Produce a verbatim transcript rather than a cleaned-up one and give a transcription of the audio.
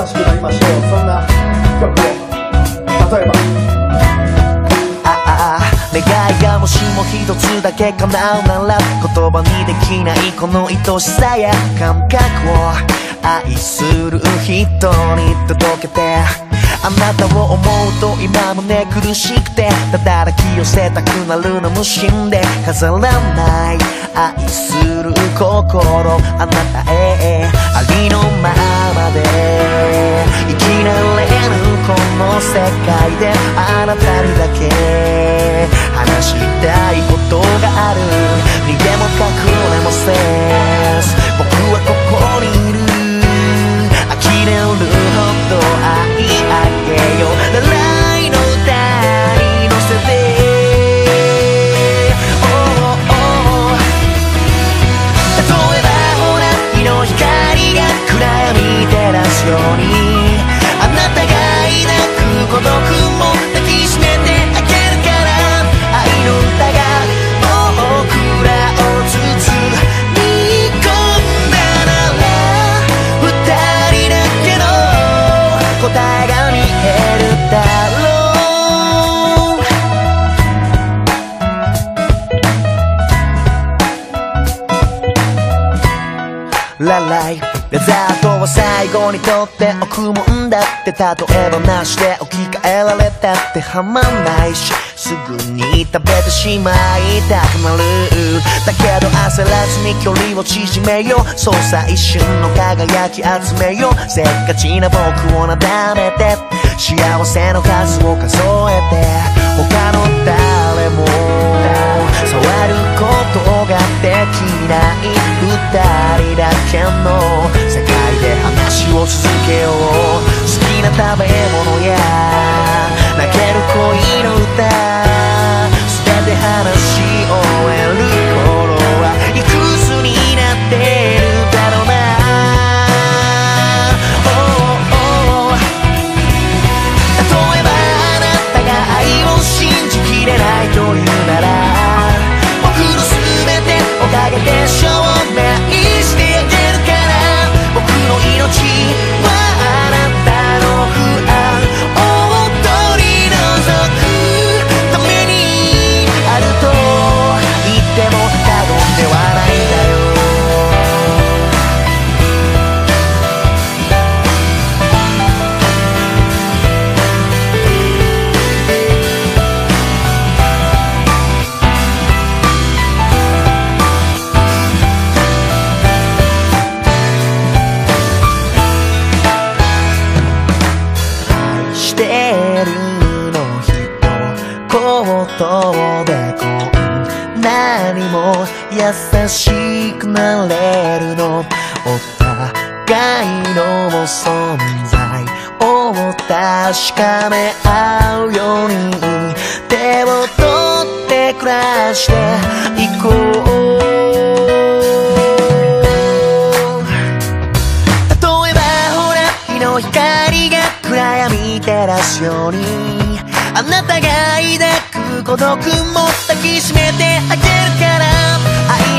しくなりましょう。そんな曲を例えば願いがもしも一つだけ叶うなら言葉にできないこの愛しさや感覚を愛する人に届けてあなたを思うと今胸苦しくてただ抱き寄せたくなるの無心で飾らない愛する心あなたへありのままで生きられるこの世界であなたにだけ話したいことがある逃げも隠れもせず僕はここにいる呆れるほど愛あげよう笑いの歌に乗せて例えばほら日の光が暗闇照らすようにあなたが抱く孤独も抱きしめてあげるから愛の歌が僕らを包み込んだなら二人だけの答えが見えるだろうラライデザートは最後にとっておくもんだって例えばなしで置き換えられたってはまんないしすぐに食べてしまいたくなるだけど焦らずに距離を縮めようそうさ一瞬の輝き集めようせっかちな僕をなだめて幸せの数を数えて他の誰も触ることができない二人だけの世界で話を続けよう好きな食べ物や泣ける恋の歌全て話し終える頃はいくつになってるだろうな、oh, oh. 例えばあなたが愛を信じきれないというなら僕の全てをかけて証明してあげるから僕の命はあなたの不安を取り除くためにあると言っても過言ではないんだよでこんなにも優しくなれるのお互いの存在を確かめ合うように手を取って暮らしていこう例えばほら日の光が暗闇照らすようにあなたが抱く孤独も抱きしめてあげるから愛